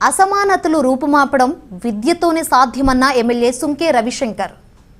అసమానతలు రూపుమాపడం విద్యతోనే సాధ్యమన్న MLA Sunke Ravishankar.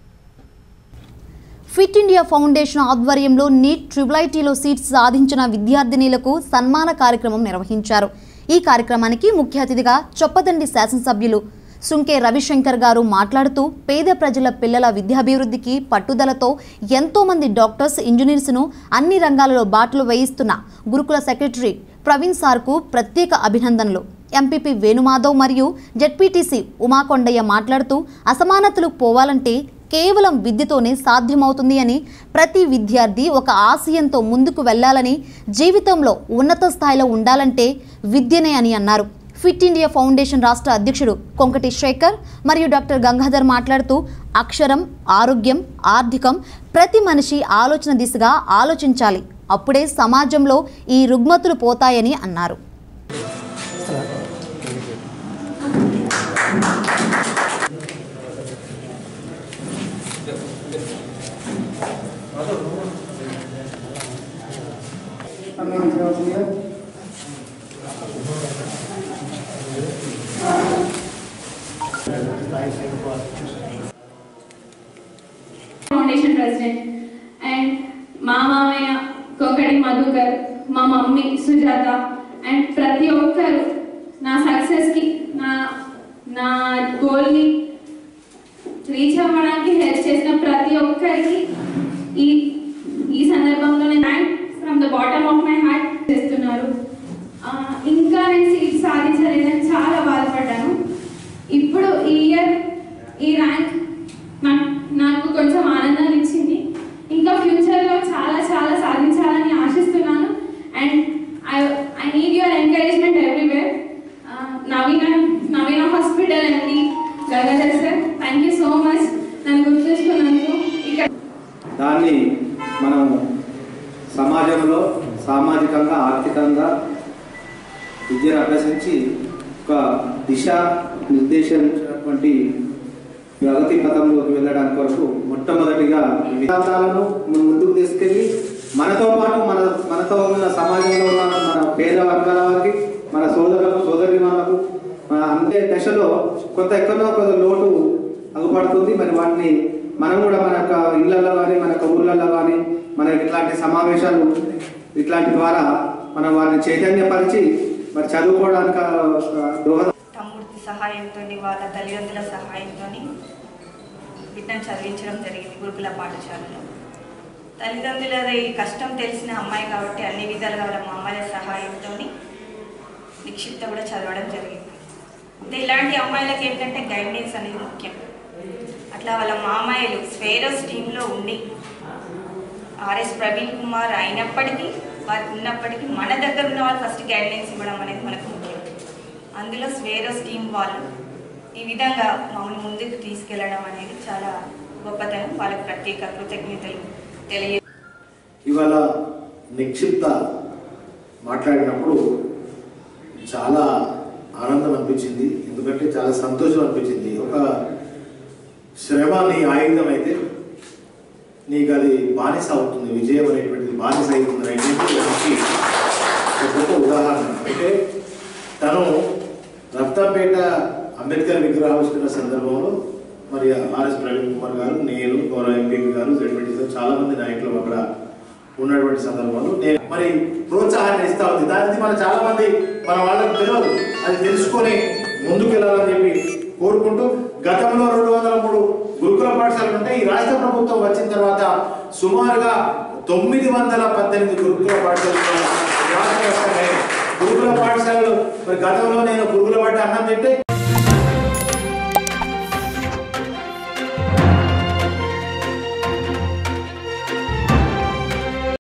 Fit India Foundation ఆధ్వర్యంలో నీట్ ట్రిపుల్-ఐటీలో సీట్స్ సాధించిన విద్యార్థినులకు సన్మాన కార్యక్రమం నిర్వహించారు. ఈ కార్యక్రమానికి ముఖ్య అతిథిగా చొప్పదండి శాసనసభ్యులు సుంకే రవిశంకర్ గారు మాట్లాడుతూ పేద ప్రజల పిల్లల విద్యాభివృద్ధికి పట్టుదలతో ఎంతో మంది డాక్టర్స్, ఇంజనీర్స్ను అన్ని రంగాలలో బాటలు వేయిస్తున్న గురుకుల సెక్రటరీ ప్రవీణ్ సార్కు ప్రత్యేక అభినందనలు. ఎంపీపీ వేణుమాధవ్ మరియు జెడ్పీటీసీ ఉమాకొండయ్య మాట్లాడుతూ అసమానతలు పోవాలంటే కేవలం విద్యతోనే సాధ్యమవుతుంది అని, ప్రతి విద్యార్థి ఒక ఆశయంతో ముందుకు వెళ్లాలని, జీవితంలో ఉన్నత స్థాయిలో ఉండాలంటే విద్యనే అని అన్నారు. ఫిట్ ఇండియా ఫౌండేషన్ రాష్ట్ర అధ్యక్షుడు కొంకటి శేఖర్ మరియు డాక్టర్ గంగాధర్ మాట్లాడుతూ అక్షరం, ఆరోగ్యం, ఆర్థికం ప్రతి మనిషి ఆలోచన దిశగా ఆలోచించాలి, అప్పుడే సమాజంలో ఈ రుగ్మతులు పోతాయని అన్నారు. ఫౌండేషన్ ప్రెసిడెంట్ అండ్ మా మామయ్య కొంకటి మధుకర్, మా మమ్మీ సుజాత అండ్ ప్రతి ఒక్కరు నా సక్సెస్కి, నా గోల్ని రీచ్ అవ్వడానికి హెల్ప్ చేసిన ప్రతి ఒక్కరికి ఈ సందర్భంలో నేను thank from the bottom of my heart చేస్తున్నారు. ఇంకా నేను సీట్ సాధించలేదని చాలా బాధపడ్డాను. ఇప్పుడు ఈ ఇయర్ ఈ ర్యాంక్ నాకు కొంచెం ఆనందాన్ని ఇచ్చింది. ఇంకా ఫ్యూచర్లో చాలా చాలా సాధించాలని ఆశిస్తున్నాను. And I need your encouragement everywhere. Naveena hospital అండి, Gangadhar sir, thank you so much నన్ను గుర్తుంచుకున్నందుకు. ఇక్కడ దాన్ని మనం సమాజంలో సామాజికంగా, ఆర్థికంగా విద్యను అభ్యసించి ఒక దిశ నిర్దేశించినటువంటి ప్రగతి పథంలోకి వెళ్ళడానికి వరకు మొట్టమొదటిగా విధానాలను ముందుకు తీసుకెళ్ళి మనతో పాటు మనతో ఉన్న సమాజంలో ఉన్న మన పేద వర్గాల వారికి, మన సోదరులకు, సోదరిమణులకు అందే దశలో కొంత లోటు అగుపడుతుంది. మరి వాటిని మనం కూడా మన యొక్క ఇళ్లలో కానీ, మన యొక్క ఊళ్ళల్లో కానీ, మన ఇట్లాంటి సమావేశాలు ఇట్లాంటి ద్వారా మనం వారిని చైతన్యపరిచి మరి చదువుకోవడానికి దోహదం. తమ్ముడి సహాయంతో, వాళ్ళ తల్లిదండ్రుల సహాయంతో బిడ్డను చదివించడం జరిగింది గురుకుల పాఠశాలలో. తల్లిదండ్రులది కష్టం తెలిసిన అమ్మాయి కాబట్టి అన్ని విధాలుగా వాళ్ళ అమ్మాయిల సహాయంతో నిక్షిప్త కూడా చదవడం జరిగింది. అంటే ఇలాంటి అమ్మాయిలకి ఏంటంటే గైడెన్స్ అనేది ముఖ్యం. అట్లా వాళ్ళ మామయ్యలు స్వేరస్ టీంలో ఉండి ఆర్ఎస్ ప్రవీణ్ కుమార్ అయినప్పటికీ, వారు ఉన్నప్పటికీ మన దగ్గర ఉన్న వాళ్ళు ఫస్ట్ గైడెన్స్ ఇవ్వడం అనేది మనకు ముఖ్యం. అందులో స్వేరస్ టీం వాళ్ళు ఈ విధంగా మమ్మల్ని ముందుకు తీసుకెళ్లడం అనేది చాలా గొప్పతనం. వాళ్ళకి ప్రత్యేక కృతజ్ఞతలు తెలియ. ఇవాళ నిక్షిప్త మాట్లాడినప్పుడు చాలా ఆనందం అనిపించింది, ఎందుకంటే చాలా సంతోషం అనిపించింది. ఒక శ్రమ నీ ఆయుధం అయితే నీకు అది బానిస అవుతుంది, విజయం అనేటువంటిది బానిస అవుతుంది అనేటువంటి ఒక గొప్ప ఉదాహరణ. అంటే తను రక్తంపేట అంబేద్కర్ విగ్రహావిష్కరణ సందర్భంలో మరి ఆర్ఎస్ ప్రవీణ్ కుమార్ గారు, నేను, గౌరవ ఎంపీపీ గారు, జెడ్పీటీసీ గారు, చాలా మంది నాయకులు అక్కడ ఉన్నటువంటి సందర్భంలో నేను మరి ప్రోత్సాహాన్ని ఇస్తా ఉంది. దానికి మన చాలా మంది మన వాళ్ళకి తెలియదు, అది తెలుసుకొని ముందుకు వెళ్ళాలని చెప్పి కోరుకుంటూ, గతంలో 203 గురుకుల పాఠశాలలు ఉంటే ఈ రాష్ట్ర ప్రభుత్వం వచ్చిన తర్వాత సుమారుగా 918 గురుకుల పాఠశాలలు గురుకుల పాఠశాలలు మరి గతంలో నేను గురుకుల పాఠ అన్నం తింటే